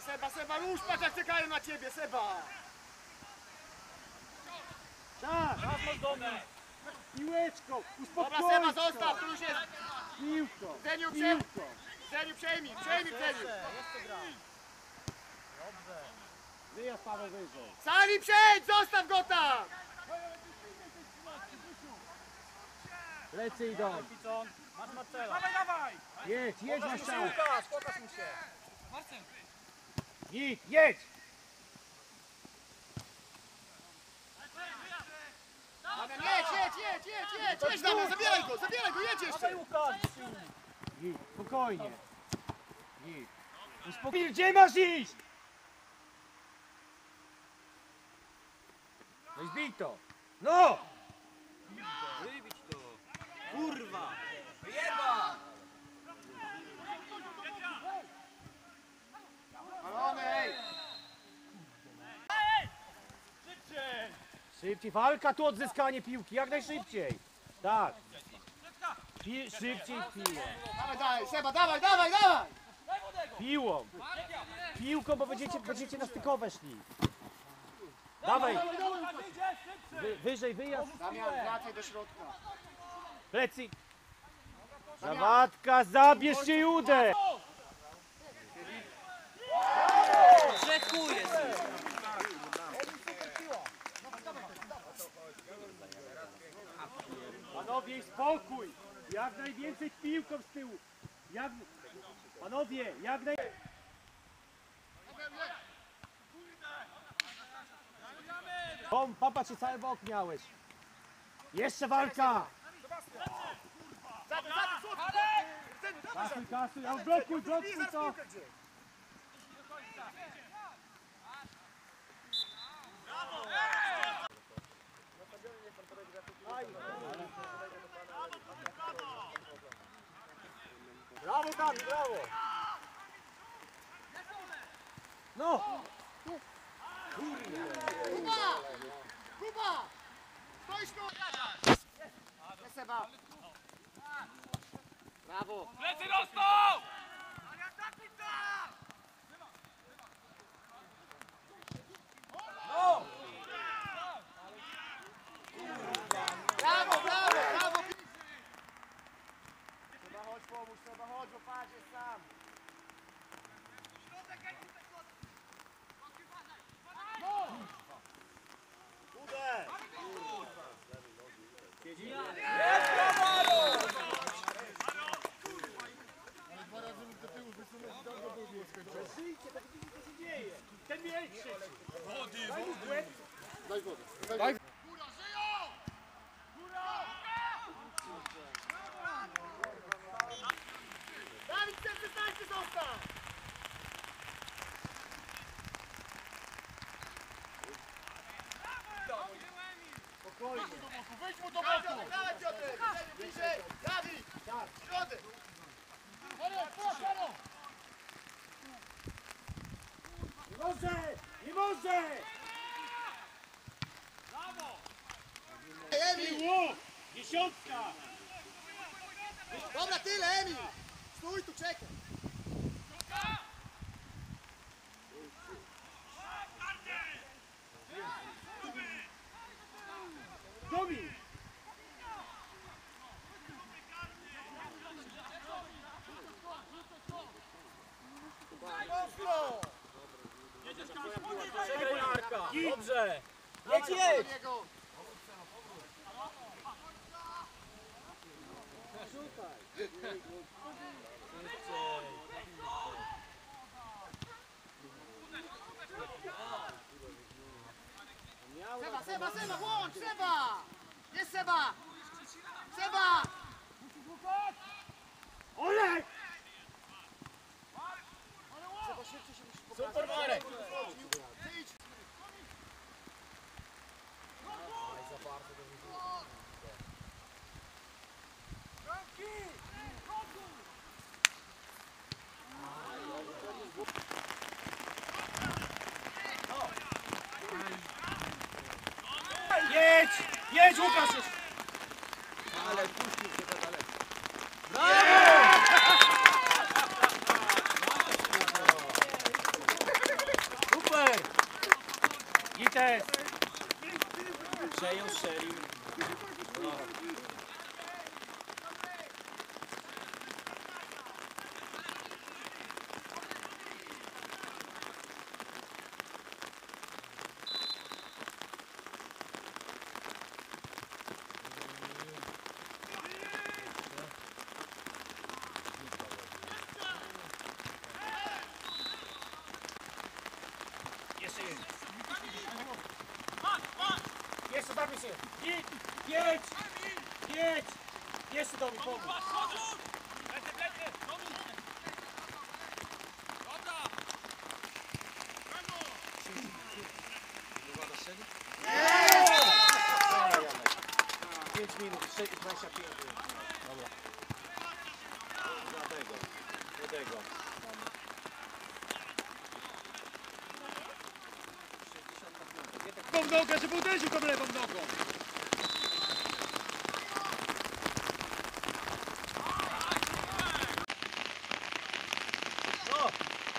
Seba, już patrz jak czekają na ciebie, Seba! Tak! Piłeczką! Dobra, Uspokój! Seba, zostaw, tu już jest! Piłką! Zeniu, Piłką! przejmij, Zeniu! Wyjazd Paweł wyżej! Sali, przejdź, zostaw go tam! Lecy idą! Masz Marcela. Dawaj! Jedź na ścianę! Łukasz, pokaż mu się. Jedź! Jedź, Damian, zabieraj go, jedź jeszcze! Dawaj Łukasz. Jedź, spokojnie! Jedź! Uspokój, gdzie masz iść? No i zbij to! No! Wybić to. Kurwa. Wyjeba. Alonej! Szybciej, walka tu odzyskanie piłki, jak najszybciej! Tak! Szybciej piłą! Dawaj, Seba, dawaj! Piłą! Piłką, bo będziecie na stykowe szli! Dawaj! Wyżej, wyjazd! Damian, wracaj do środka. Plecy! Zawadka, zabierz się i uderz! Rzekuje. Panowie, spokój! Jak najwięcej piłką z tyłu! Panowie, jak naj... Popatrz, się cały bok miałeś! Jeszcze walka! Kasuj, a blokuj to! Brawo, Dami, brawo! No! Kuba! Stoisz tu! Nie, Seba! Brawo! Lecy dostał! Brawo! Seba, chodź pomóż, bo patrz, jest sam. Żyjcie, tak widzicie, co się dzieje! Ten mieć trzeci! Daj wodę. Dawid, przestańcie zostać! Spokojnie! Wyjdź mu do boku! Dawaj, Piotrek! Bliżej! Dawid! Środek! Nie może! Emil! Piło! Dziesiątka! Dobra, tyle, Emil! Stój tu, czekaj! Domi! Przegraj Marka. Dobrze. Jedź! Seba, włącz! Seba! Jest Seba! Seba! Olek! Seba, szybciej się musisz pokazać. Super Marek. Ty idź. Jedź, Łukasz! Ale puścił się tak daleko. strzelił. Jeszcze jeden. Jeszcze zabij się. Jedź! Jedź! Jeszcze do mnie, pomóż. Nie! 5 minut, 25. Dobra. Do tego. Tą nogę, żeby uderzył tą lewą nogą. No!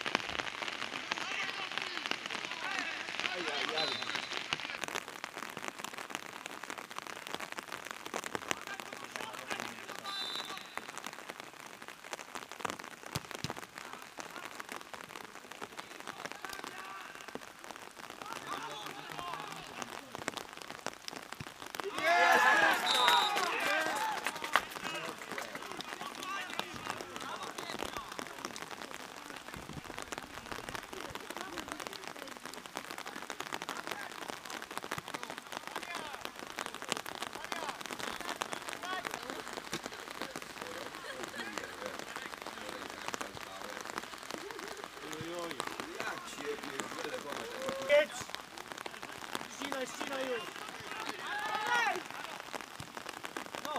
Jedź! Ścinaj już! No!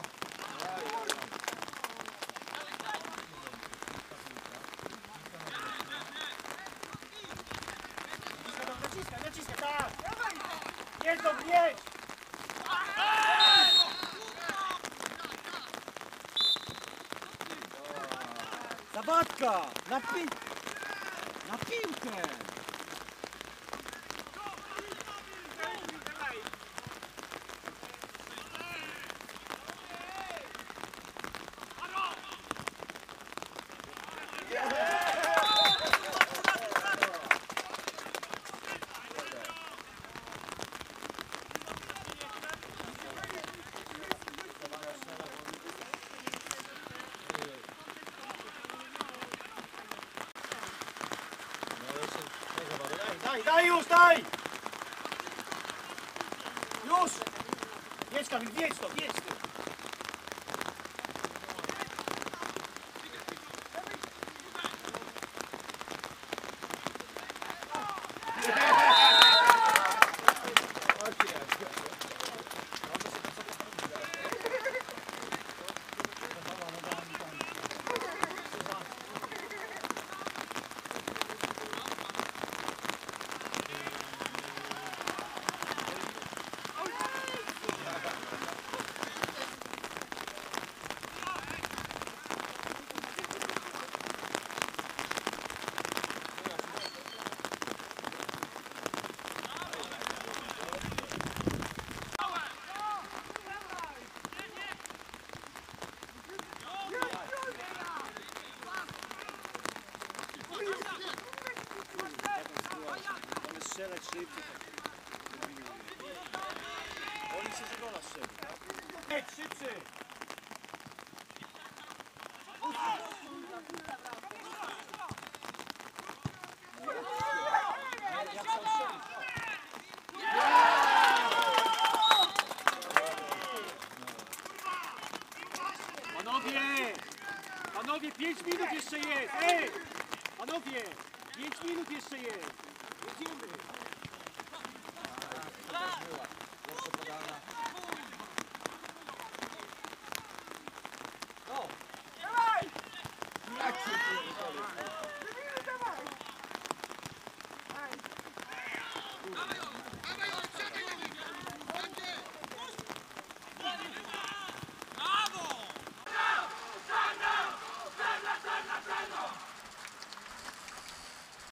Naciskaj, tak! Jedź do mnie! Jedź! Zabatka! Na piłkę! Daj już, daj! Już! Jedź Kamil, jedź to, jedź ty! Strzelać szybciej. Boli się, że gola strzeli, tak? Jedź, szybciej! Panowie, 5 minut jeszcze jest! Ej! Panowie, 5 minut jeszcze jest! Jedziemy! No! Dawaj! Dawaj!